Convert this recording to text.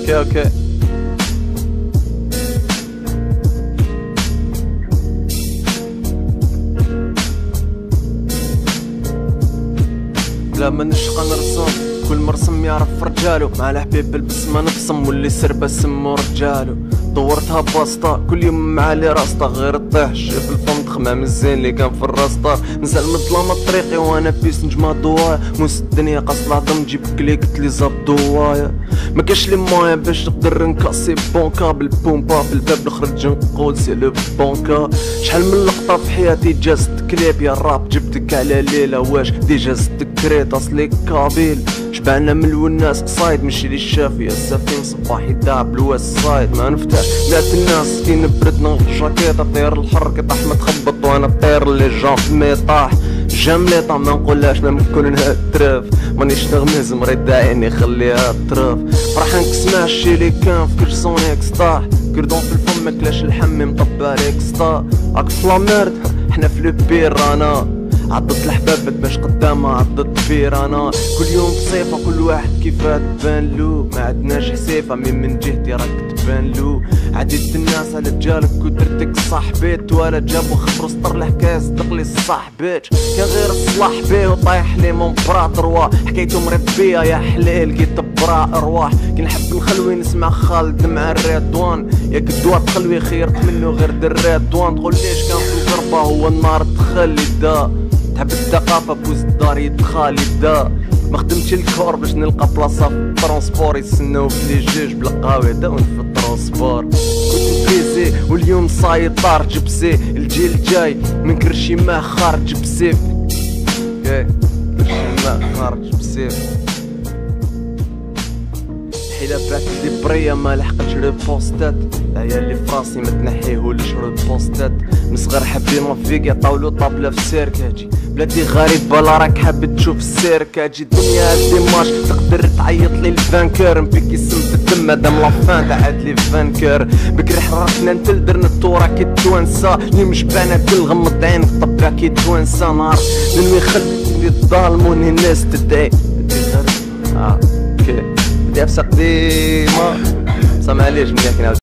اوكي لا ما نشقى نرسم كل مرسم يعرف رجالو، مع الحبيب البسمة نبصم واللي سربة سمو رجالو. دورتها باسطة كل يوم مع لي راسطة، غير الطيح شاف الفم تخمام الزين اللي كان في الراسطة. نزل من ظلام طريقي وانا بيس نجمع ضوايا، موس الدنيا قص العظم جيب كلي قلتلي زاب ضوايا. ما كاش لي مويا باش نقدر نكاسي بونكا بالبومبا، في الباب نخرج نقول سي لو بونكا. شحال من لقطة في حياتي جازت كليب يا الراب جبتك على ليلة، واش ديجا زدت كريت اصلي كابيل. شبعنا من الوناس قصايد ماشي لي شاف يا السفين صباحي داع بالواس صايد. ما نفتحش بلات الناس كي نبرد نغلق جاكيطة طير الحر كي طاح ما تخبط وانا طير اللي جان مي طاح جامليطة ما نقولهاش ما نكون نهاد تراف. مانيش نغمز مريض عيني خليها تراف. فرحان كسمع الشي اللي كان في كل سونيكس طاح، كردون في الفم ماكلاش الحمي مطبع ليك سطا. راك في لاميرد حنا في لو بيرانا، عضت الحبابات باش قدامها عضت بيرانا. كل يوم صيفة كل واحد كيفاه تبان لو، ما عدناش حسيفة من جهتي راك تبان لو. عديت الناس على رجالك ودرتك صاحبيت، ولا جابو خبرو سطر الحكاية صدق لي صاحبيت. كان غير الصلاح بيه وطايح لي من برات رواح، حكايتو مريض بيا يا حليل كي تبرا ارواح. كي نحب نخلوي نسمع خالد مع الرضوان، ياك الدوا تخلوي خيرت منو غير الرضوان. تقول ليش كان في الغربة هو النار تخلي دا، تحب الثقافة بوز الدار يدخالي دا. ما خدمتش الكور باش نلقى بلاصة في الترونسبور، يتسناو في لي جوج بالقهوة داون في الترونسبور. كنت بريزي واليوم صايد طار جبسي، الجيل الجاي من كرشي ما خارج بسيف. اوكي كرشي ما خارج بسيف. حيلة بعت لي بريا ما لحقتش ريبوستات، العيال اللي فراسي ما تنحيهولش ريبوستات. من صغر حابين رفيق يعطاولو طابلة في السيركاجي، بلادي غريبة لا راك حاب تشوف السيركاجي. الدنيا ديماج تقدر تعيط لي الفانكر، نبيكي سمت الدم مادام لافان تعاد لي فانكر. بكري حررتنا نتل درنا التورا كي توانسا، اليوم جبعنا كل غمض عينك طبع كي توانسا. نهار ننوي خلي الظالمون الناس تدعي اوكي بدي افسق ديما سامع ليش مليح.